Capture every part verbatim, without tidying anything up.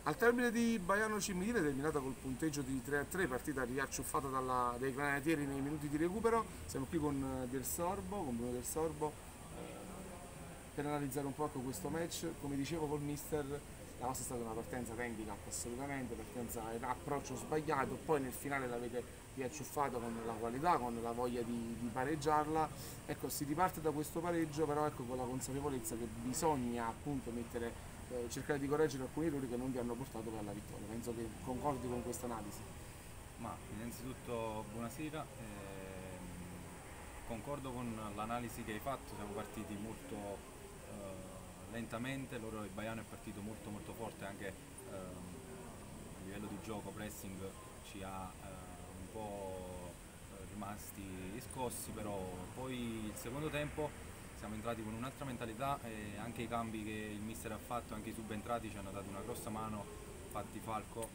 Al termine di Baiano Cimitile, terminata col punteggio di tre a tre, partita riacciuffata dalla- dai granatieri nei minuti di recupero, siamo qui con eh, Del Sorbo, con Bruno Del Sorbo, per analizzare un po' ecco, questo match. Come dicevo col mister, la nostra è stata una partenza handicap assolutamente, partenza approccio sbagliato, poi nel finale l'avete riacciuffato con la qualità, con la voglia di, di pareggiarla. Ecco, si riparte da questo pareggio, però ecco, con la consapevolezza che bisogna appunto mettere, eh, cercare di correggere alcuni errori che non vi hanno portato poi alla vittoria. Penso che concordi con questa analisi. Ma innanzitutto buonasera, ehm, concordo con l'analisi che hai fatto, siamo partiti molto eh, lentamente, loro il Baiano è partito molto molto forte anche ehm, a livello di gioco, pressing ci ha eh, un po' eh, rimasti scossi, però poi il secondo tempo siamo entrati con un'altra mentalità e anche i cambi che il mister ha fatto, anche i subentrati ci hanno dato una grossa mano, infatti Falco,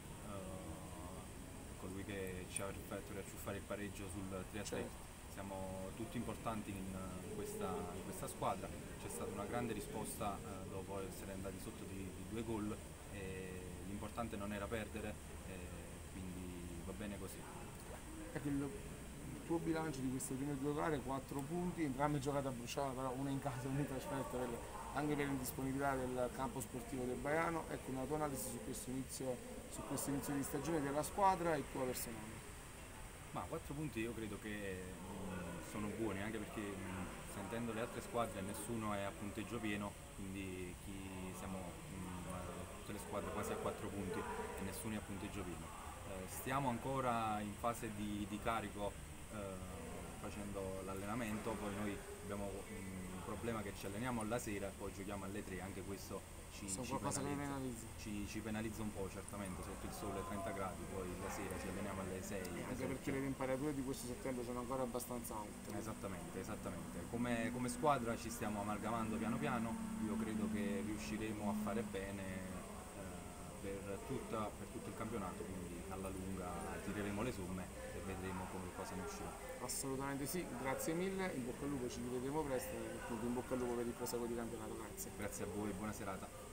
eh, colui che ci ha fatto riacciuffare il pareggio sul tre a tre. Certo. Siamo tutti importanti in questa, in questa squadra, c'è stata una grande risposta eh, dopo essere andati sotto di, di due gol e l'importante non era perdere, e quindi va bene così. Ecco, il, il tuo bilancio di queste prime due gare, quattro punti, entrambe giocate a bruciare, però una in casa e una in trasferta, per- anche per l'indisponibilità del campo sportivo del Baiano. Ecco una tua analisi su questo inizio, su questo inizio di stagione della squadra e tua personale. Ma quattro punti io credo che mh, sono buoni, anche perché mh, sentendo le altre squadre nessuno è a punteggio pieno, quindi chi siamo mh, tutte le squadre quasi a quattro punti e nessuno è a punteggio pieno. Eh, stiamo ancora in fase di, di carico eh, facendo l'allenamento, poi noi abbiamo mh, un problema che ci alleniamo alla sera e poi giochiamo alle tre, anche questo ci, Sono ci qualcosa che mi penalizza. penalizza, Ci, ci penalizza un po' certamente sotto il sole trenta gradi, poi la sera ci alleniamo alle sei, alle anche perché le sette. temperature di questo settembre sono ancora abbastanza alte. Esattamente, esattamente. Come, come squadra ci stiamo amalgamando piano piano, io credo che riusciremo a fare bene eh, per, tutta- per tutto il campionato, quindi alla lunga tireremo le somme e vedremo come cosa ne uscirà. Assolutamente sì, grazie mille, in bocca al lupo, ci rivedremo presto e appunto in bocca al lupo per il proseguo di campionato, grazie. Grazie a voi, buona serata.